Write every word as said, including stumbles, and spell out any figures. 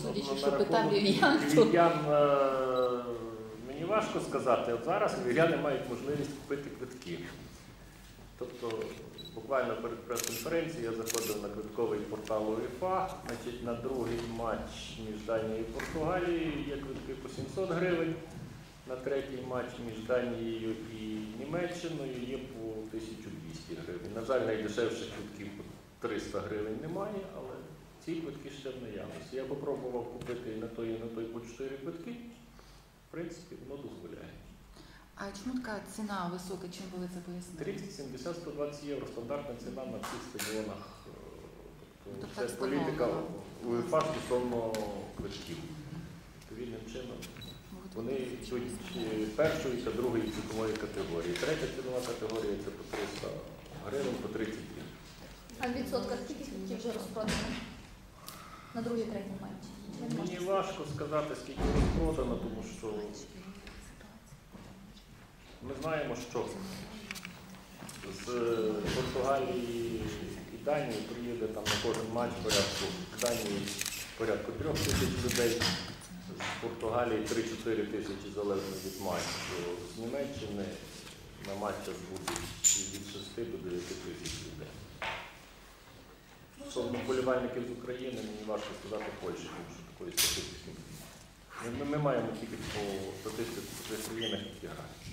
судячи, Ну, що на питав рахунок львів'ян, то... львів'ян, е, мені важко сказати. От зараз львів'яни мають можливість купити квитки. Тобто, буквально перед прес-конференцією я заходив на квитковий портал УЄФА, значить, на другий матч між Данією і Португалією є квитки по сімсот гривень, на третій матч між Данією і Німеччиною є по тисячу двісті гривень. На жаль, найдешевших квитків по триста гривень немає, але ці квитки ще в наявності. Я попробував купити і на той, і на той по чотири квитки. В принципі, воно дозволяє. А чому така ціна висока, чим ви це пояснили? тридцять, сімдесят, сто двадцять євро – стандартна ціна на всіх стадіонах. Тобто, Тобто це так політика встановлено. УЄФА стосовно квитків. Відповідним чином вони йдуть першої та другої цінової категорії. Третя цінова категорія – це по триста гривень, по тридцять гривень. А в відсотках скільки квитків вже розпродано на другий, третій матч? Мені важко сказати, скільки розпродано, тому що ми знаємо, що з Португалії і Данії приїде там на кожен матч порядку в Данії порядку трьох тисяч людей, з Португалії три-чотири тисячі залежно від матчу, з Німеччини на матчах буде від шести до дев'яти тисяч людей. Стосовно вболівальників з України, мені важко сказати Польщі, тому що такої статистики немає. Ми, ми маємо тільки по статистиці по тих країнах, які грають.